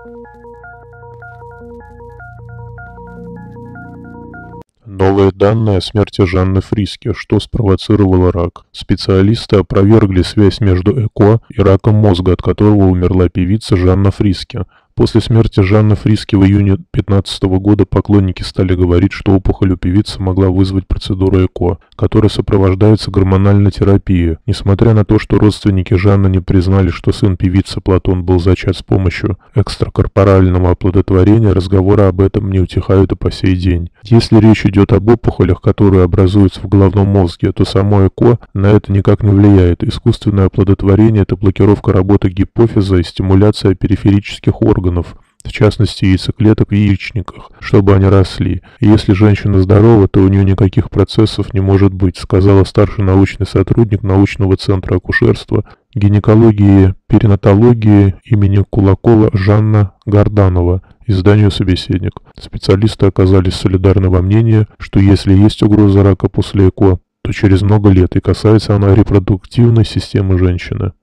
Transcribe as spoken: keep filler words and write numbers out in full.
Новые данные о смерти Жанны Фриске, что спровоцировало рак. Специалисты опровергли связь между ЭКО и раком мозга, от которого умерла певица Жанна Фриске. После смерти Жанны Фриске в июне две тысячи пятнадцатого года поклонники стали говорить, что опухоль у певицы могла вызвать процедуру ЭКО, которая сопровождается гормональной терапией. Несмотря на то, что родственники Жанны не признали, что сын певицы Платон был зачат с помощью экстракорпорального оплодотворения, разговоры об этом не утихают и по сей день. Если речь идет об опухолях, которые образуются в головном мозге, то само ЭКО на это никак не влияет. Искусственное оплодотворение – это блокировка работы гипофиза и стимуляция периферических органов, в частности яйцеклеток в яичниках, чтобы они росли. И если женщина здорова, то у нее никаких процессов не может быть, сказала старший научный сотрудник научного центра акушерства, гинекологии и перинатологии имени Кулакова Жанна Горданова изданию «Собеседник». Специалисты оказались солидарны во мнении, что если есть угроза рака после ЭКО, то через много лет, и касается она репродуктивной системы женщины.